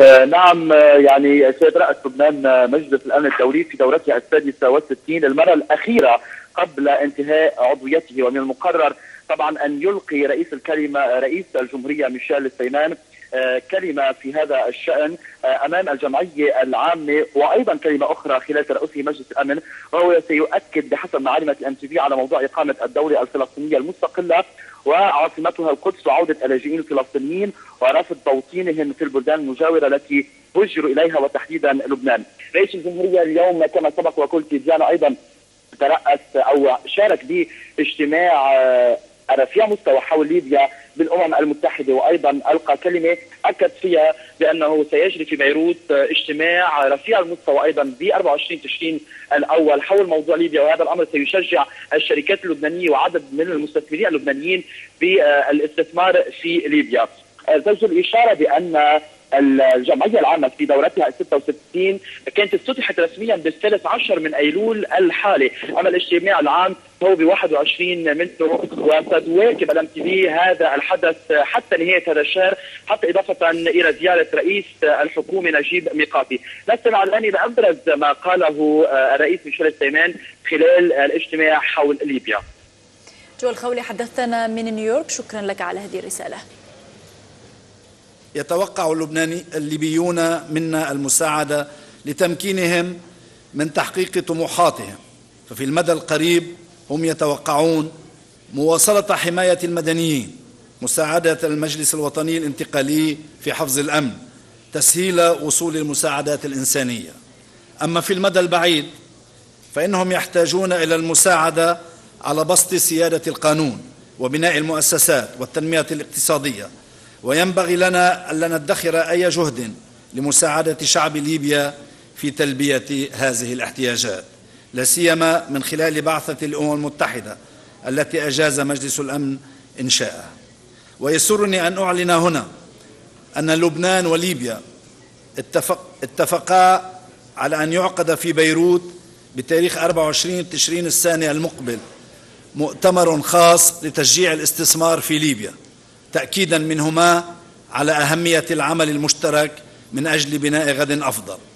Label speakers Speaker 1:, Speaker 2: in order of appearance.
Speaker 1: نعم، يعني سيد رأس لبنان مجلس الأمن الدولي في دورتها السادسة والستين للمرة الأخيرة قبل انتهاء عضويته، ومن المقرر طبعا أن يلقي رئيس الجمهورية ميشيل السيمان كلمة في هذا الشأن أمام الجمعية العامة، وأيضا كلمة أخرى خلال ترأسه مجلس الأمن، وهو سيؤكد بحسب معلومة الMTV على موضوع إقامة الدولة الفلسطينية المستقلة وعاصمتها القدس وعودة اللاجئين الفلسطينيين ورفض توطينهم في البلدان المجاورة التي هجروا إليها وتحديدا لبنان. رئيس الجمهورية اليوم كما سبق وقلت ديانا أيضا ترأس أو شارك باجتماع رفيع مستوى حول ليبيا بالأمم المتحدة، وأيضا ألقى كلمة أكد فيها بأنه سيجري في بيروت اجتماع رفيع المستوى أيضا ب 24 تشرين الأول حول موضوع ليبيا، وهذا الأمر سيشجع الشركات اللبنانية وعدد من المستثمرين اللبنانيين بالاستثمار في ليبيا. زوج الإشارة بأن الجمعية العامة في دورتها 66 كانت افتتحت رسميا بالثالث عشر من أيلول الحالي، أما الاجتماع العام هو ب21 منه، وستواكب الMTV هذا الحدث حتى نهاية هذا الشهر، حتى إضافة إلى زيارة رئيس الحكومة نجيب ميقاتي. نستمع الآن إلى أبرز ما قاله الرئيس ميشيل السيمان خلال الاجتماع حول ليبيا.
Speaker 2: جوال خولي حدثنا من نيويورك، شكرا لك على هذه الرسالة.
Speaker 3: يتوقع الليبيون منا المساعدة لتمكينهم من تحقيق طموحاتهم، ففي المدى القريب هم يتوقعون مواصلة حماية المدنيين، مساعدة المجلس الوطني الانتقالي في حفظ الأمن، تسهيل وصول المساعدات الإنسانية. أما في المدى البعيد فإنهم يحتاجون إلى المساعدة على بسط سيادة القانون وبناء المؤسسات والتنمية الاقتصادية، وينبغي لنا ألا ندخر أي جهد لمساعدة شعب ليبيا في تلبية هذه الاحتياجات، لا سيما من خلال بعثة الأمم المتحدة التي أجاز مجلس الأمن إنشاءها. ويسرني أن أعلن هنا أن لبنان وليبيا اتفقا على أن يعقد في بيروت بتاريخ 24 تشرين الثاني المقبل مؤتمر خاص لتشجيع الاستثمار في ليبيا، تأكيدا منهما على أهمية العمل المشترك من أجل بناء غد أفضل.